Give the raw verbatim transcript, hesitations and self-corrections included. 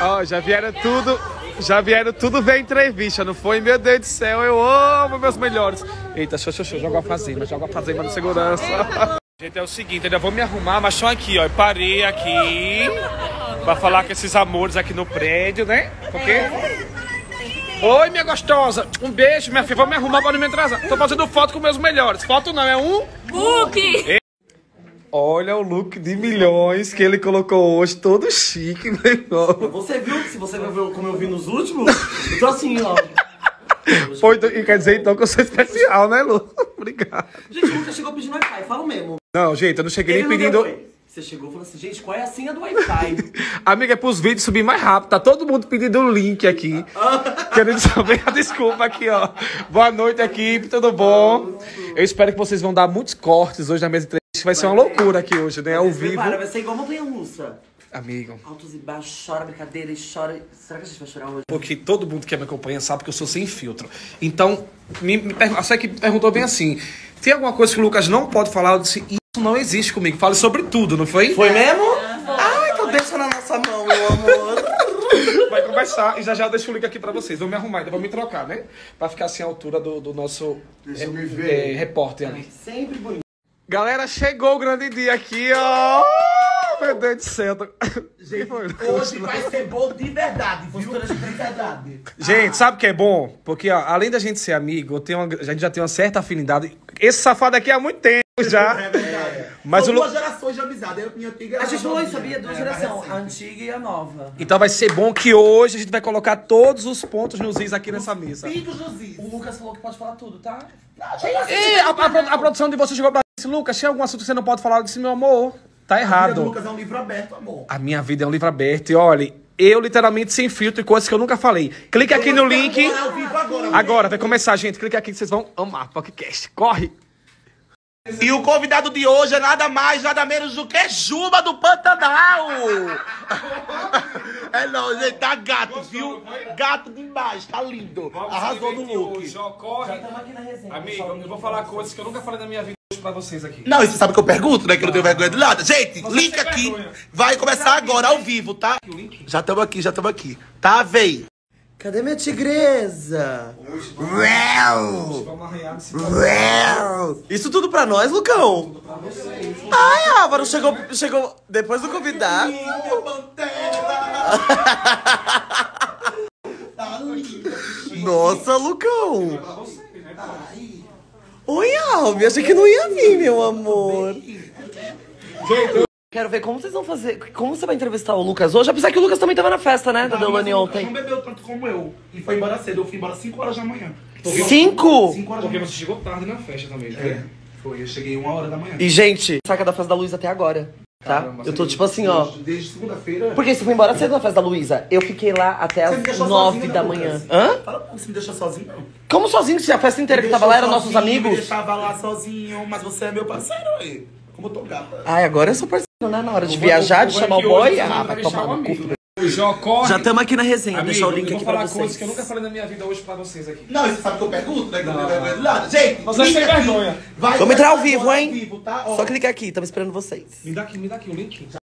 Ó, já vieram tudo, já vieram tudo ver entrevista, não foi? Meu Deus do céu, eu amo meus melhores. Eita, show, show, show, joga a fazenda, joga a fazenda de segurança. Gente, é o seguinte, ainda vou me arrumar, mas só aqui, ó, eu parei aqui pra falar com esses amores aqui no prédio, né? Porque... Oi, minha gostosa, um beijo, minha filha, vou me arrumar pra não me atrasar. Tô fazendo foto com meus melhores, foto não, é um... Book! Olha o look de milhões que ele colocou hoje, todo chique, meu irmão. Você viu, se você viu como eu vi nos últimos, eu tô assim, ó. Foi, e quer dizer então que eu sou especial, né, Lu? Obrigado. Gente, o Lucas chegou pedindo Wi-Fi, fala mesmo. Não, gente, eu não cheguei Ele nem não pedindo... deu, você chegou e falou assim, gente, qual é a senha do Wi-Fi? Amiga, é pros vídeos subir mais rápido. Tá todo mundo pedindo o link aqui. Querendo saber a desculpa aqui, ó. Boa noite, equipe, tudo bom? Eu espero que vocês vão dar muitos cortes hoje na mesa de entrevista. Vai ser uma loucura aqui hoje, né? Ao vivo. Prepara, vai ser igual montanha-russa. Amigo. Altos e baixos, chora brincadeira e chora... Será que a gente vai chorar hoje? Porque todo mundo que me acompanha sabe que eu sou sem filtro. Então, me, me pergun- a Seki perguntou bem assim, tem alguma coisa que o Lucas não pode falar? Eu disse, isso não existe comigo. Fale sobre tudo, não foi? Foi mesmo? Ai, então deixa na nossa mão, meu amor. Vai conversar e já já eu deixo o link aqui pra vocês. Vou me arrumar, ainda vou me trocar, né? Pra ficar assim à altura do, do nosso Deixa eu me é, ver. é, repórter ali. Sempre bonito. Galera, chegou o grande dia aqui, ó. Meu Deus do céu. Gente, hoje vai ser bom de verdade, viu? Postura de verdade. Gente, sabe o que é bom? Porque, ó, além da gente ser amigo, eu tenho uma- a gente já tem uma certa afinidade. Esse safado aqui há muito tempo já. É verdade. Mas São o Lu- duas gerações de amizade. Eu, minha antiga A gente falou isso, novinha. sabia? Duas É, gerações, mais a recente. antiga e a nova. Então vai ser bom que hoje a gente vai colocar todos os pontos nos is aqui nessa mesa. Pingos nos is. O Lucas falou que pode falar tudo, tá? E a, a pro- a produção de você chegou pra mim e disse, Lucas, tem algum assunto que você não pode falar? Eu disse, meu amor, tá A vida do errado. Lucas é um livro aberto, amor. A minha vida é um livro aberto e olha, eu literalmente sem filtro e coisas que eu nunca falei. Clique aqui no link. Agora, ao vivo agora. Agora, vai começar, gente. Clique aqui que vocês vão amar o podcast. Corre! E o convidado de hoje é nada mais, nada menos do que Juba do Pantanal. É não, gente, tá gato, viu? Gato demais, tá lindo. Arrasou no look. Corre. Estamos aqui na resenha. Amigo, eu vou falar coisas que eu nunca falei na minha vida hoje pra vocês aqui. Não, e você sabe que eu pergunto, né? Que eu não tenho vergonha de nada. Gente, Você link tem aqui. vergonha. Vai começar agora, ao vivo, tá? Já estamos aqui, já estamos aqui. Tá, véi? Cadê minha tigresa? Uau! Vamos arranhar nesse Uau! Isso tudo pra nós, Lucão? Ai, Álvaro, chegou, chegou depois do convidado. Nossa, Lucão. Oi, Alvi, achei que não ia vir, meu amor. Quero ver como vocês vão fazer. Como você vai entrevistar o Lucas hoje? Apesar que o Lucas também tava na festa, né? Da Deolane ontem. Não bebeu tanto como eu. E foi embora cedo. Eu fui embora cinco horas da manhã. Cinco? cinco horas da Porque manhã. você chegou tarde na festa também, É, foi. Eu cheguei uma hora da manhã. E, gente, saca da festa da Luísa até agora, tá? Caramba, Eu tô tipo assim, ó. Desde, desde segunda-feira. Porque você foi embora cedo na festa da Luísa. Eu fiquei lá até Você as me deixou nove sozinho, da né, manhã. Lucas? Hã? Fala pra você me deixou sozinho, não. Como sozinho? Se a festa inteira que tava lá eram nossos Me amigos? deixava lá sozinho, mas você é meu parceiro aí. Como eu tô gata. Ai, agora eu sou parceiro, né? Na hora de Eu viajar, de vou chamar o aqui boy. hoje, Ah, vocês vão vai entrevistar tomar um no cu. amigo. O Jó corre. Já estamos aqui na resenha. Amigo, deixar o link eu vou aqui falar pra vocês. coisas que eu nunca falei na minha vida hoje pra vocês aqui. Não, e você sabe que eu pergunto, né? Que eu não tenho vergonha de nada. Gente, Você link tem aqui. vergonha. Vai Vamos entrar ao começar vivo, agora hein? ao vivo, tá? Ó. Só clicar aqui, estamos esperando vocês. Me dá aqui, me dá aqui o link.